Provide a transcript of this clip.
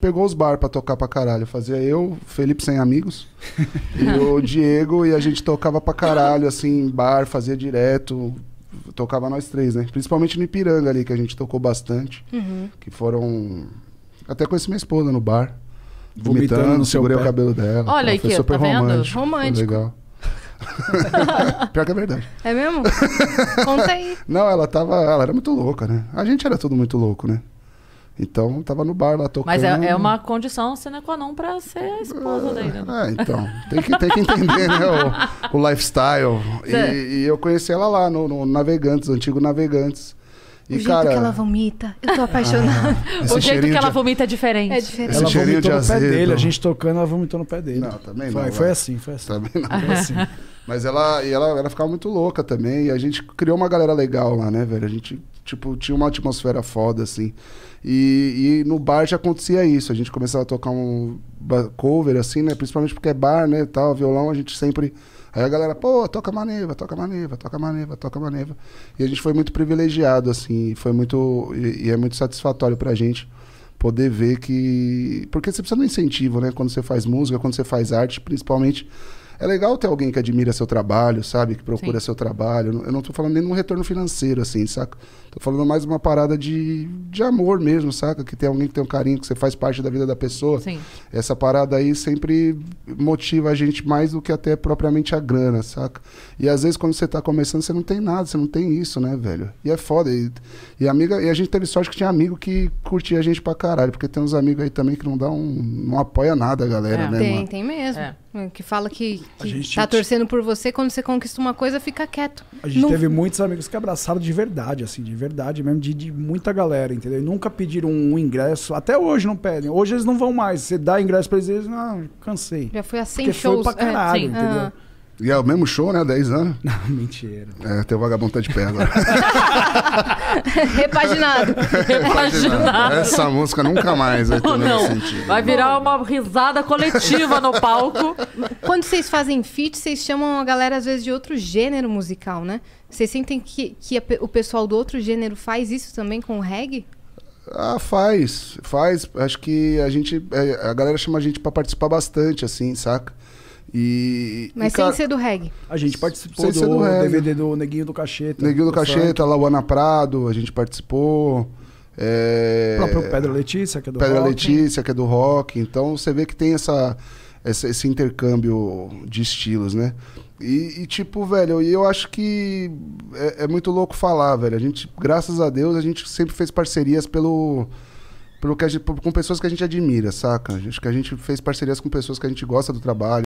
pegou os bar pra tocar pra caralho. Fazia eu, Felipe Sem Amigos, e o Diego, e a gente tocava pra caralho, assim, bar, fazia direto. Tocava nós três, né? Principalmente no Ipiranga ali, que a gente tocou bastante. Que foram... Até conheci minha esposa no bar. Vomitando no segurei o cabelo dela. Olha foi aqui, super tá vendo? romântico. Romântico. Foi legal. Pior que é verdade. É mesmo? Conta aí. Não, ela era muito louca, né? A gente era tudo muito louco, né? Então, tava no bar lá tocando. Mas é uma condição sine qua non pra ser a esposa dele. Então. Tem que entender, né? O lifestyle. E eu conheci ela lá no Navegantes, antigo Navegantes. E, O jeito que ela vomita, eu tô apaixonada. O jeito que ela vomita é diferente. É diferente. Esse Ela cheirinho vomitou de no pé azedo. dele, a gente tocando, ela vomitou no pé dele. Não, também não. Foi assim. Também não. Foi assim. Mas ela ficava muito louca também. E a gente criou uma galera legal lá, né, velho? A gente, tipo, tinha uma atmosfera foda, assim. E no bar já acontecia isso. A gente começava a tocar um cover, assim, né? Principalmente porque é bar, né? Tal, violão, a gente sempre... Aí a galera, pô, toca Maneva, toca Maneva, toca Maneva, toca Maneva. E a gente foi muito privilegiado, assim. Foi muito... E é muito satisfatório pra gente poder ver que... Porque você precisa de um incentivo, né? Quando você faz música, quando você faz arte, principalmente... É legal ter alguém que admira seu trabalho, sabe? Que procura seu trabalho. Eu não tô falando nem num retorno financeiro, assim, saca? Tô falando mais uma parada de amor mesmo, saca? Que tem alguém que tem um carinho, que você faz parte da vida da pessoa. Sim. Essa parada aí sempre motiva a gente mais do que até propriamente a grana, saca? E às vezes quando você tá começando, você não tem nada, você não tem isso, né, velho? E é foda. E a gente teve sorte que tinha amigo que curtia a gente pra caralho, porque tem uns amigos aí também que não apoia nada a galera, né, mano? Tem mesmo. Que fala que gente tá torcendo por você, quando você conquista uma coisa, fica quieto. A gente teve muitos amigos que abraçaram de verdade, assim, de verdade mesmo, de muita galera, entendeu? E nunca pediram um ingresso, até hoje não pedem. Hoje eles não vão mais. Você dá ingresso pra eles, não, cansei. Já foi a 100 Porque shows. foi pra caralho, entendeu? E é o mesmo show, né? Há 10 anos. Não, mentira. Teu vagabundo tá de pé agora. Repaginado. Essa música nunca mais vai ter o mesmo sentido. Vai virar uma risada coletiva no palco. Quando vocês fazem feat, vocês chamam a galera, às vezes, de outro gênero musical, né? Vocês sentem que o pessoal do outro gênero faz isso também com o reggae? Ah, faz. Acho que a galera chama a gente pra participar bastante, assim, saca? Mas sem ser do reggae. A gente participou do DVD do Neguinho do Cacheta. Neguinho do Cacheta, Lauana Prado, a gente participou. O próprio Pedra Letícia, que é do rock. Pedra Letícia, que é do rock. Então você vê que tem esse intercâmbio de estilos, né? E tipo, velho, eu acho que é muito louco falar, velho. A gente, graças a Deus, a gente sempre fez parcerias com pessoas que a gente admira, saca? Acho que a gente fez parcerias com pessoas que a gente gosta do trabalho.